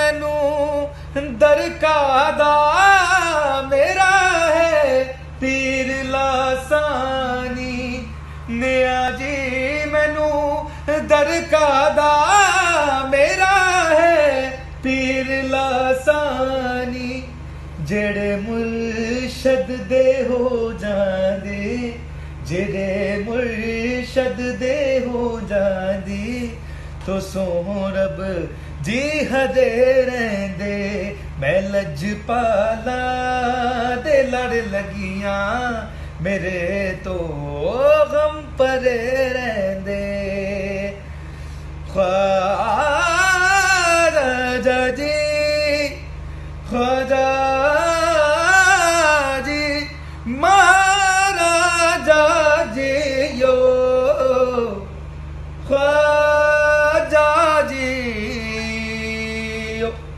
मैनू दरकादा मेरा है पीर लासानी। निया जी मैनू दरकादा मेरा है पीर लासानी। जेड़े मुर्शद दे हो जांदे, जेड़े मुर्शद दे हो जांदी, तो सोहं रब जी हदे रहंदे। मैं लजपाला दे लड़ लगियां, मेरे तो गम परे रहंदे। ख्वाजा जी, ख्वाजा जी, महाराजा जी यो, ख्वाजा जी यो।